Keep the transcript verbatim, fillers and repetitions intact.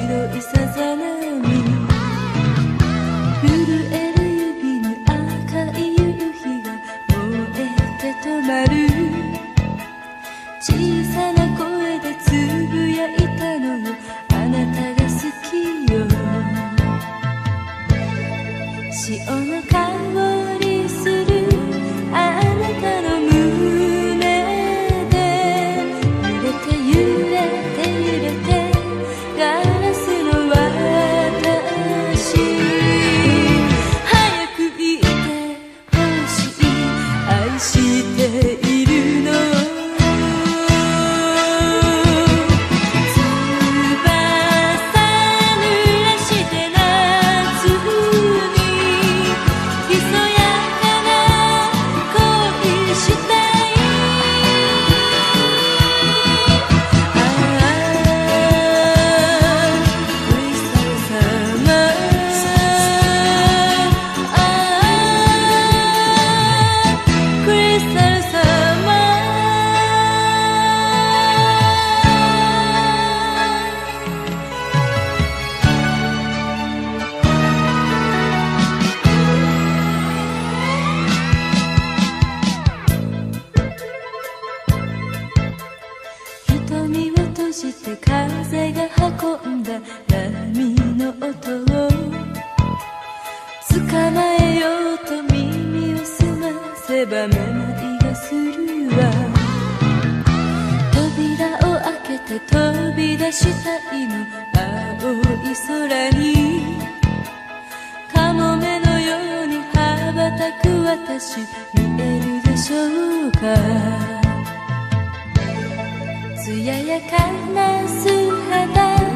白いさざ波、震える指に赤い夕日が燃えて止まる。小さな声でつぶやいたのよ、あなたが好きよ。潮の香りするあなたの胸で、揺れて揺れて揺れてガラスの私、早く言ってほしい、愛しているの。瞳を閉じて風が運んだ波の音を捕まえようと耳を澄ませばめまいがするわ。扉を開けて飛び出したいの、青い空にカモメのように羽ばたく私、見えるでしょうか。艶やかな素肌